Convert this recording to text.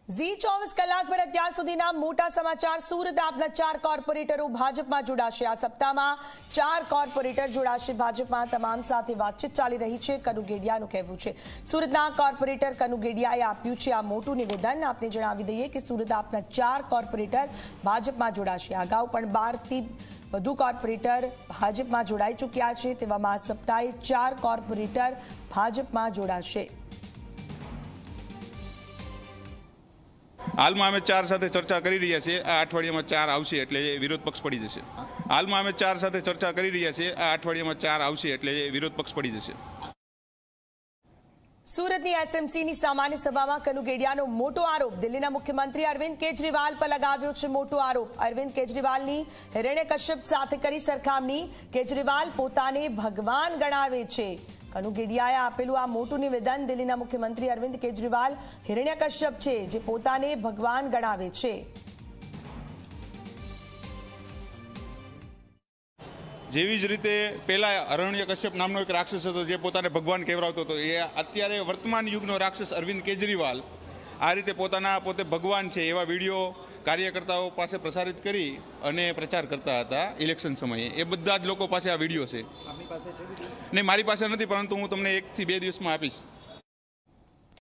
Z24 કલાક પર અત્યાર સુધીના મોટા સમાચાર। સુરત આપના 4 કોર્પોરેટરો ભાજપમાં જોડાશે। આ સપ્તાહમાં 4 કોર્પોરેટર જોડાશે ભાજપમાં। તમામ સાથે વાતચીત ચાલી રહી છે। કનુ ગેડિયાનું કહેવું છે સુરતના કોર્પોરેટર કનુ ગેડિયાએ આપ્યું છે આ મોટું નિવેદન। આપને જણાવી દઈએ કે સુરત આપના 4 કોર્પોરેટર ભાજપમાં જોડાશે। અગાઉ પણ 12 થી વધુ કોર્પોરેટર ભાજપમાં જોડાઈ ચૂક્યા છે। તેવામાં આ સપ્તાહે 4 કોર્પોરેટર ભાજપમાં જોડાશે। हाल में अमे 4 साथे चर्चा करी रह्या छे। आ अठवाडियामां 4 आवशे एटले विरोध पक्ष पड़ी जशे। हाल में अमे 4 साथे चर्चा करी रह्या छे। आ अठवाडियामां 4 आवशे एटले विरोध पक्ष पड़ी जशे। सूरतनी एसएमसीनी सामान्य सभामां कनु गेडियानो मोटो आरोप। दिल्लीना मुख्यमंत्री अरविंद केजरीवाल पर लगाव्यो छे मोटो आरोप। अरविंद केजरीवालनी हिरण्यकश्यप साथे करी सरखामणी। केजरीवाल पोताने भगवान गणावे छे। कनु गेडियाए आपेलुं आ मोटुं निवेदन। दिल्लीना मुख्यमंत्री अरविंद केजरीवाल हिरण्यकश्यप छे जे पोताने भगवान गणावे छे। जेवी ज रीते पहला हिरण्यकश्यप नामनो एक राक्षस हतो जे पोताने भगवान कहेवरावतो हतो, ए अत्यारे वर्तमान युगनो राक्षस अरविंद केजरीवाल आ रीते पोते भगवान छे एवा विडियो कार्यकर्ताओं पासे प्रसारित करी अने प्रचार करता हता इलेक्शन समये। ए बधा ज लोको पासे आ विडियो छे। नहीं, मारी पासे नथी, परंतु हूँ तमने 1 થી 2 દિવસमां आपीश।